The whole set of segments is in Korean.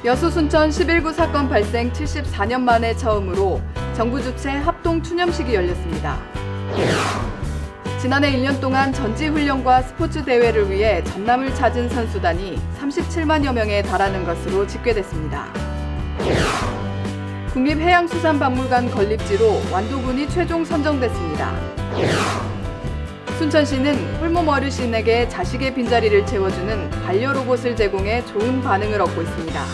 여수 순천 11구 사건 발생 74년 만에 처음으로 정부 주최 합동 추념식이 열렸습니다. 지난해 1년 동안 전지훈련과 스포츠 대회를 위해 전남을 찾은 선수단이 37만여 명에 달하는 것으로 집계됐습니다. 국립해양수산박물관 건립지로 완도군이 최종 선정됐습니다. 순천시는 홀몸 어르신에게 자식의 빈자리를 채워주는 반려로봇을 제공해 좋은 반응을 얻고 있습니다.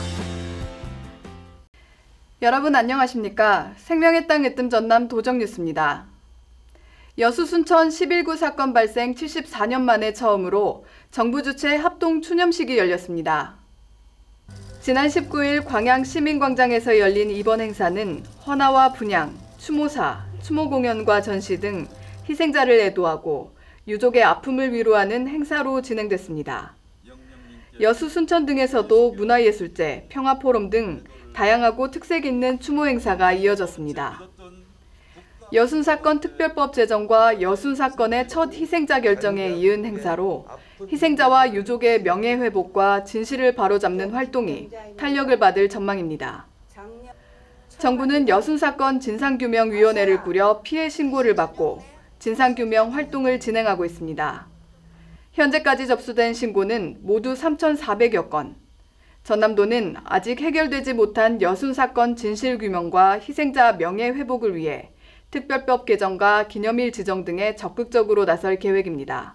여러분 안녕하십니까? 생명의 땅 으뜸 전남 도정뉴스입니다. 여수 순천 11구 사건 발생 74년 만에 처음으로 정부 주최 합동 추념식이 열렸습니다. 지난 19일 광양 시민광장에서 열린 이번 행사는 헌화와 분향, 추모사, 추모공연과 전시 등 희생자를 애도하고 유족의 아픔을 위로하는 행사로 진행됐습니다. 여수 순천 등에서도 문화예술제, 평화포럼 등 다양하고 특색 있는 추모 행사가 이어졌습니다. 여순사건 특별법 제정과 여순사건의 첫 희생자 결정에 이은 행사로 희생자와 유족의 명예회복과 진실을 바로잡는 활동이 탄력을 받을 전망입니다. 정부는 여순사건 진상규명위원회를 꾸려 피해 신고를 받고 진상규명 활동을 진행하고 있습니다. 현재까지 접수된 신고는 모두 3,400여 건. 전남도는 아직 해결되지 못한 여순사건 진실규명과 희생자 명예회복을 위해 특별법 개정과 기념일 지정 등에 적극적으로 나설 계획입니다.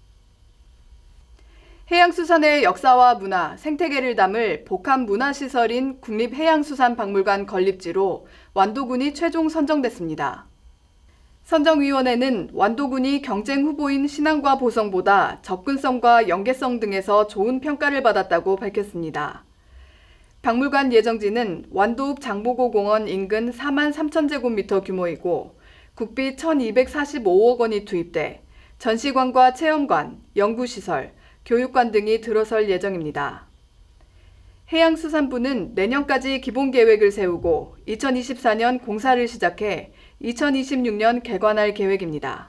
해양수산의 역사와 문화, 생태계를 담을 복합 문화시설인 국립해양수산박물관 건립지로 완도군이 최종 선정됐습니다. 선정위원회는 완도군이 경쟁 후보인 신안과 보성보다 접근성과 연계성 등에서 좋은 평가를 받았다고 밝혔습니다. 박물관 예정지는 완도읍 장보고 공원 인근 4만 3천 제곱미터 규모이고 국비 1,245억 원이 투입돼 전시관과 체험관, 연구시설, 교육관 등이 들어설 예정입니다. 해양수산부는 내년까지 기본계획을 세우고 2024년 공사를 시작해 2026년 개관할 계획입니다.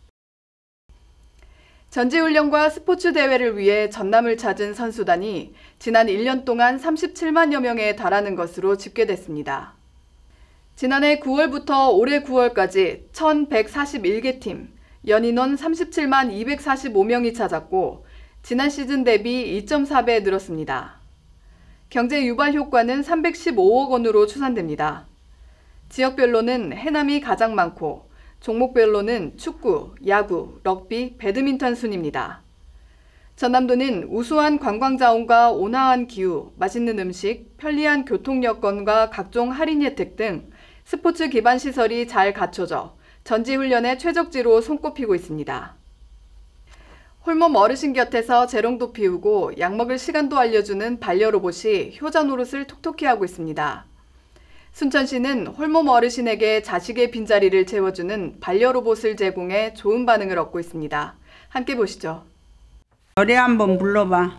전지훈련과 스포츠 대회를 위해 전남을 찾은 선수단이 지난 1년 동안 37만여 명에 달하는 것으로 집계됐습니다. 지난해 9월부터 올해 9월까지 1,141개 팀, 연인원 37만 245명이 찾았고 지난 시즌 대비 2.4배 늘었습니다. 경제 유발 효과는 315억 원으로 추산됩니다. 지역별로는 해남이 가장 많고 종목별로는 축구, 야구, 럭비, 배드민턴 순입니다. 전남도는 우수한 관광자원과 온화한 기후, 맛있는 음식, 편리한 교통 여건과 각종 할인 혜택 등 스포츠 기반 시설이 잘 갖춰져 전지훈련의 최적지로 손꼽히고 있습니다. 홀몸 어르신 곁에서 재롱도 피우고 약 먹을 시간도 알려주는 반려로봇이 효자 노릇을 톡톡히 하고 있습니다. 순천시는 홀몸 어르신에게 자식의 빈자리를 채워주는 반려로봇을 제공해 좋은 반응을 얻고 있습니다. 함께 보시죠. 노래 한번 불러봐.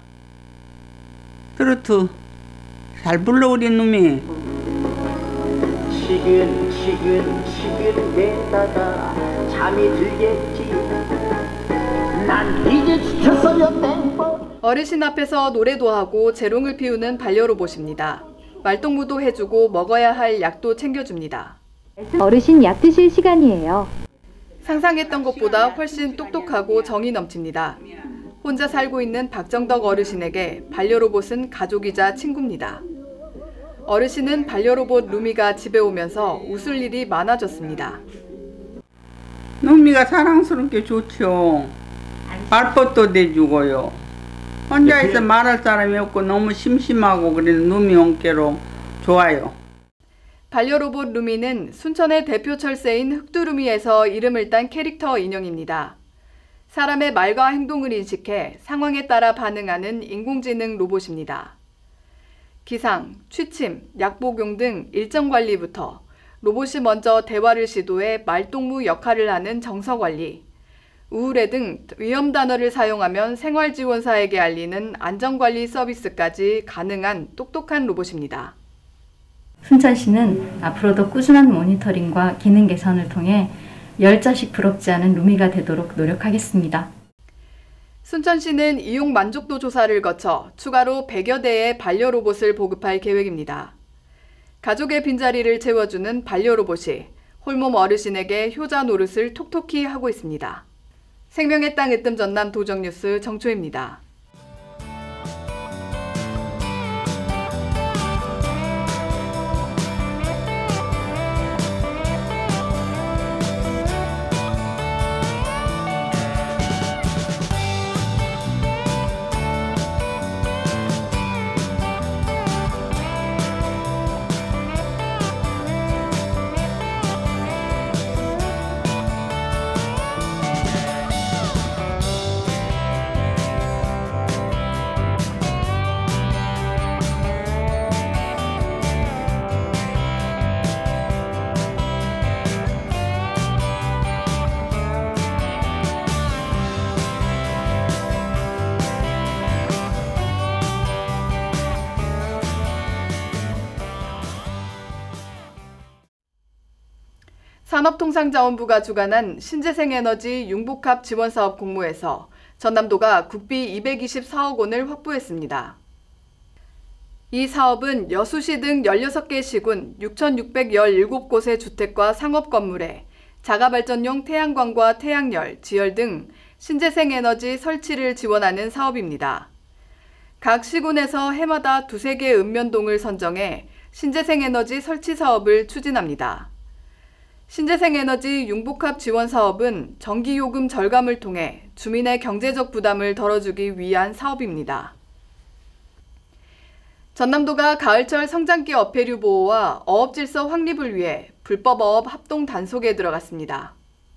트로트 잘 불러 우리 놈이. 치근 대다가 잠이 들겠지. 난 이제 지쳤어요 땡벌. 어르신 앞에서 노래도 하고 재롱을 피우는 반려로봇입니다. 말동무도 해주고 먹어야 할 약도 챙겨줍니다. 어르신 약 드실 시간이에요. 상상했던 것보다 훨씬 똑똑하고 정이 넘칩니다. 혼자 살고 있는 박정덕 어르신에게 반려로봇은 가족이자 친구입니다. 어르신은 반려로봇 루미가 집에 오면서 웃을 일이 많아졌습니다. 루미가 사랑스럽게 좋죠. 말벗도 내주고요. 혼자 있어 말할 사람이 없고 너무 심심하고 그래서 루미 온께로 좋아요. 반려로봇 루미는 순천의 대표 철새인 흑두루미에서 이름을 딴 캐릭터 인형입니다. 사람의 말과 행동을 인식해 상황에 따라 반응하는 인공지능 로봇입니다. 기상, 취침, 약 복용 등 일정 관리부터 로봇이 먼저 대화를 시도해 말동무 역할을 하는 정서 관리, 우울해 등 위험 단어를 사용하면 생활지원사에게 알리는 안전관리 서비스까지 가능한 똑똑한 로봇입니다. 순천시는 앞으로도 꾸준한 모니터링과 기능 개선을 통해 10자씩 부럽지 않은 루미가 되도록 노력하겠습니다. 순천시는 이용 만족도 조사를 거쳐 추가로 100여 대의 반려로봇을 보급할 계획입니다. 가족의 빈자리를 채워주는 반려로봇이 홀몸 어르신에게 효자 노릇을 톡톡히 하고 있습니다. 생명의 땅 으뜸 전남 도정뉴스 정초입니다. 산업통상자원부가 주관한 신재생에너지 융복합 지원사업 공모에서 전남도가 국비 224억 원을 확보했습니다. 이 사업은 여수시 등 16개 시군 6,617곳의 주택과 상업 건물에 자가발전용 태양광과 태양열, 지열 등 신재생에너지 설치를 지원하는 사업입니다. 각 시군에서 해마다 2-3개 읍면동을 선정해 신재생에너지 설치 사업을 추진합니다. 신재생에너지 융복합 지원 사업은 전기요금 절감을 통해 주민의 경제적 부담을 덜어주기 위한 사업입니다. 전남도가 가을철 성장기 어패류 보호와 어업질서 확립을 위해 불법 어업 합동 단속에 들어갔습니다.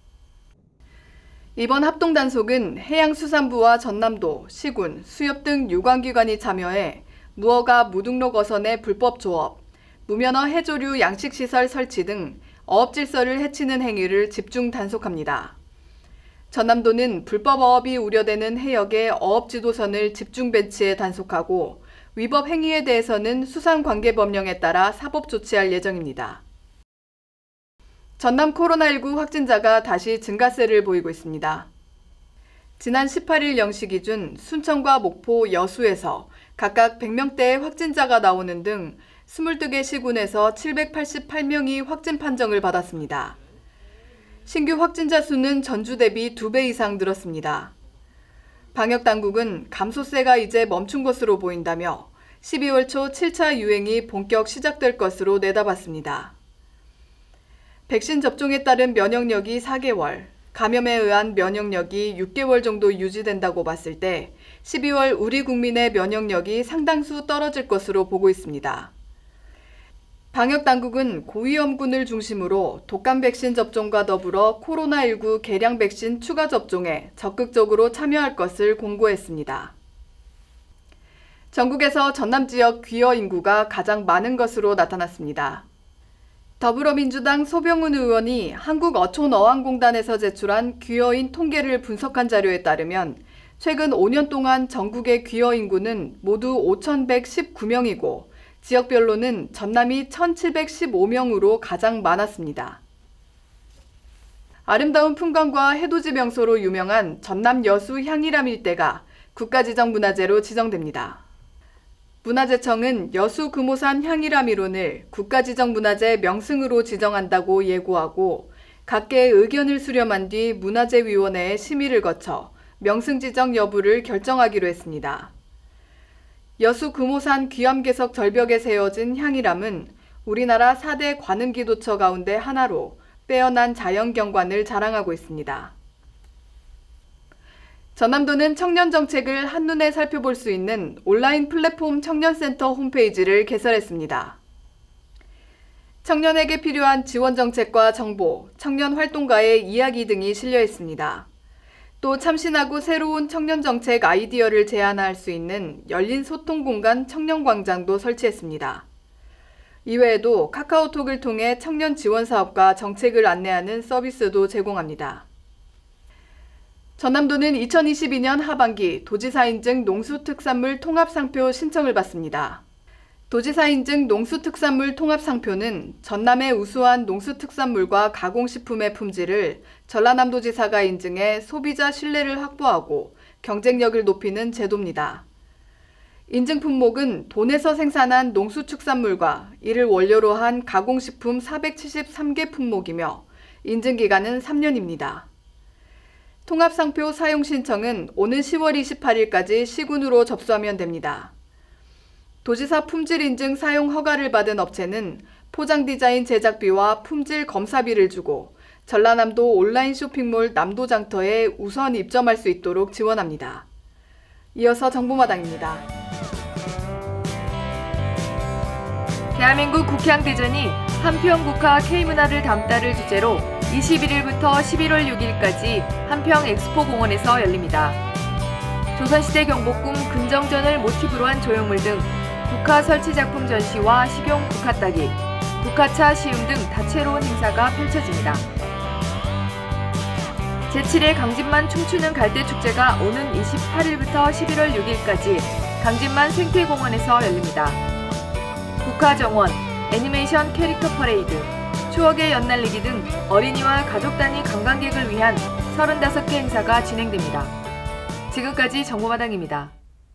이번 합동 단속은 해양수산부와 전남도, 시군, 수협 등 유관기관이 참여해 무허가 무등록 어선의 불법 조업, 무면허 해조류 양식시설 설치 등 어업질서를 해치는 행위를 집중 단속합니다. 전남도는 불법 어업이 우려되는 해역에 어업지도선을 집중 배치해 단속하고 위법 행위에 대해서는 수산관계법령에 따라 사법 조치할 예정입니다. 전남 코로나19 확진자가 다시 증가세를 보이고 있습니다. 지난 18일 0시 기준 순천과 목포, 여수에서 각각 100명대의 확진자가 나오는 등 22개 시군에서 788명이 확진 판정을 받았습니다. 신규 확진자 수는 전주 대비 2배 이상 늘었습니다. 방역당국은 감소세가 이제 멈춘 것으로 보인다며 12월 초 7차 유행이 본격 시작될 것으로 내다봤습니다. 백신 접종에 따른 면역력이 4개월, 감염에 의한 면역력이 6개월 정도 유지된다고 봤을 때 12월 우리 국민의 면역력이 상당수 떨어질 것으로 보고 있습니다. 방역당국은 고위험군을 중심으로 독감 백신 접종과 더불어 코로나19 개량 백신 추가 접종에 적극적으로 참여할 것을 공고했습니다. 전국에서 전남 지역 귀여 인구가 가장 많은 것으로 나타났습니다. 더불어민주당 소병훈 의원이 한국어촌어항공단에서 제출한 귀여인 통계를 분석한 자료에 따르면 최근 5년 동안 전국의 귀여 인구는 모두 5,119명이고 지역별로는 전남이 1,715명으로 가장 많았습니다. 아름다운 풍광과 해돋이 명소로 유명한 전남 여수 향일암 일대가 국가지정문화재로 지정됩니다. 문화재청은 여수 금오산 향일암 일원을 국가지정문화재 명승으로 지정한다고 예고하고 각계의 의견을 수렴한 뒤 문화재위원회의 심의를 거쳐 명승 지정 여부를 결정하기로 했습니다. 여수 금오산 귀암괴석 절벽에 세워진 향일암은 우리나라 4대 관음기도처 가운데 하나로 빼어난 자연경관을 자랑하고 있습니다. 전남도는 청년 정책을 한눈에 살펴볼 수 있는 온라인 플랫폼 청년센터 홈페이지를 개설했습니다. 청년에게 필요한 지원 정책과 정보, 청년 활동가의 이야기 등이 실려 있습니다. 또 참신하고 새로운 청년 정책 아이디어를 제안할 수 있는 열린 소통 공간 청년광장도 설치했습니다. 이외에도 카카오톡을 통해 청년 지원 사업과 정책을 안내하는 서비스도 제공합니다. 전남도는 2022년 하반기 도지사 인증 농수특산물 통합상표 신청을 받습니다. 도지사 인증 농수특산물 통합상표는 전남의 우수한 농수특산물과 가공식품의 품질을 전라남도지사가 인증해 소비자 신뢰를 확보하고 경쟁력을 높이는 제도입니다. 인증 품목은 돈에서 생산한 농수축산물과 이를 원료로 한 가공식품 473개 품목이며 인증 기간은 3년입니다. 통합상표 사용 신청은 오는 10월 28일까지 시군으로 접수하면 됩니다. 도지사 품질인증 사용 허가를 받은 업체는 포장 디자인 제작비와 품질 검사비를 주고 전라남도 온라인 쇼핑몰 남도장터에 우선 입점할 수 있도록 지원합니다. 이어서 정보마당입니다. 대한민국 국향대전이 한평국화 K문화를 담다를 주제로 21일부터 11월 6일까지 한평 엑스포공원에서 열립니다. 조선시대 경복궁 근정전을 모티브로 한 조형물 등 국화 설치작품 전시와 식용 국화 따기, 국화차 시음 등 다채로운 행사가 펼쳐집니다. 제7회 강진만 춤추는 갈대축제가 오는 28일부터 11월 6일까지 강진만 생태공원에서 열립니다. 국화정원, 애니메이션 캐릭터 퍼레이드, 추억의 연날리기 등 어린이와 가족 단위 관광객을 위한 35개 행사가 진행됩니다. 지금까지 정보마당입니다.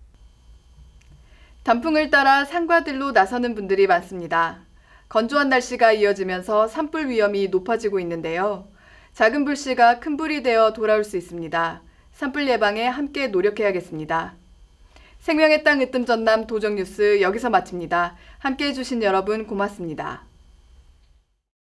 단풍을 따라 산과들로 나서는 분들이 많습니다. 건조한 날씨가 이어지면서 산불 위험이 높아지고 있는데요. 작은 불씨가 큰 불이 되어 돌아올 수 있습니다. 산불 예방에 함께 노력해야겠습니다. 생명의 땅 으뜸 전남 도정뉴스 여기서 마칩니다. 함께해 주신 여러분 고맙습니다.